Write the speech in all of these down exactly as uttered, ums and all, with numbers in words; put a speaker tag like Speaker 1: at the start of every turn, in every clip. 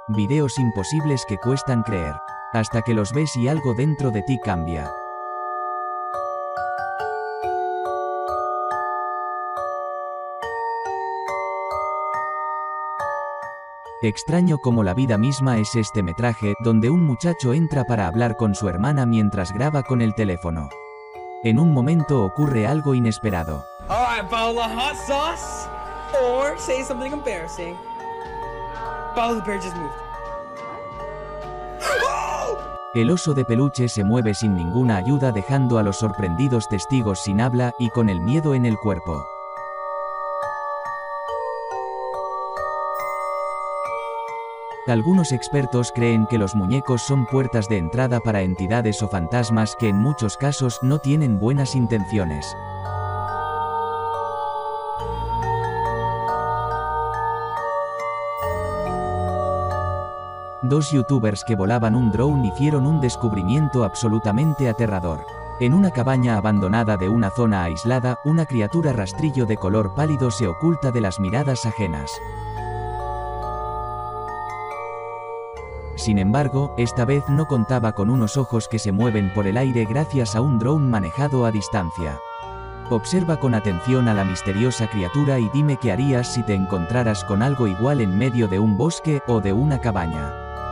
Speaker 1: Videos imposibles que cuestan creer, hasta que los ves y algo dentro de ti cambia. Extraño como la vida misma es este metraje, donde un muchacho entra para hablar con su hermana mientras graba con el teléfono. En un momento ocurre algo inesperado.
Speaker 2: Alright, follow the hot sauce, or say something embarrassing. Follow the bear just moved.
Speaker 1: El oso de peluche se mueve sin ninguna ayuda, dejando a los sorprendidos testigos sin habla y con el miedo en el cuerpo. Algunos expertos creen que los muñecos son puertas de entrada para entidades o fantasmas que en muchos casos no tienen buenas intenciones. Dos youtubers que volaban un drone hicieron un descubrimiento absolutamente aterrador. En una cabaña abandonada de una zona aislada, una criatura rastrillo de color pálido se oculta de las miradas ajenas. Sin embargo, esta vez no contaba con unos ojos que se mueven por el aire gracias a un drone manejado a distancia. Observa con atención a la misteriosa criatura y dime qué harías si te encontraras con algo igual en medio de un bosque o de una cabaña.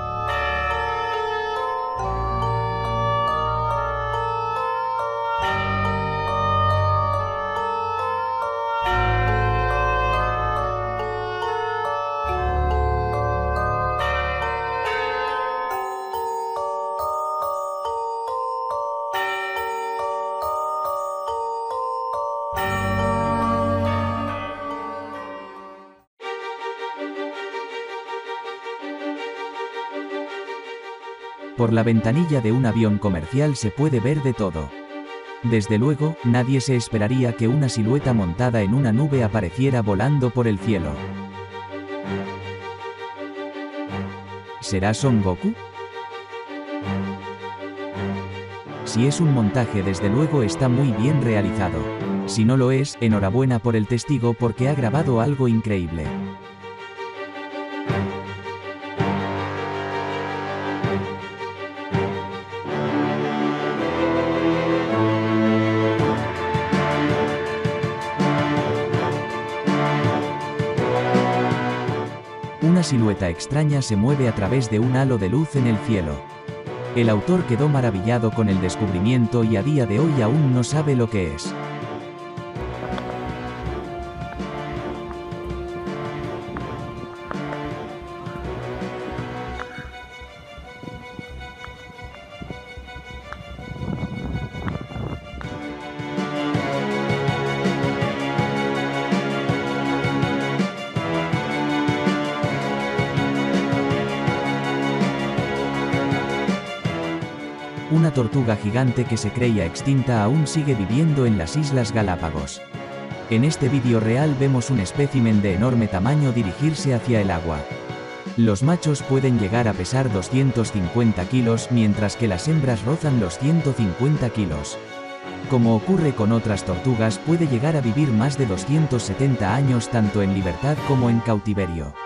Speaker 1: Por la ventanilla de un avión comercial se puede ver de todo. Desde luego, nadie se esperaría que una silueta montada en una nube apareciera volando por el cielo. ¿Será Son Goku? Si es un montaje, desde luego está muy bien realizado. Si no lo es, enhorabuena por el testigo porque ha grabado algo increíble. Una silueta extraña se mueve a través de un halo de luz en el cielo. El autor quedó maravillado con el descubrimiento y a día de hoy aún no sabe lo que es. Una tortuga gigante que se creía extinta aún sigue viviendo en las Islas Galápagos. En este vídeo real vemos un espécimen de enorme tamaño dirigirse hacia el agua. Los machos pueden llegar a pesar doscientos cincuenta kilos, mientras que las hembras rozan los ciento cincuenta kilos. Como ocurre con otras tortugas, puede llegar a vivir más de doscientos setenta años tanto en libertad como en cautiverio.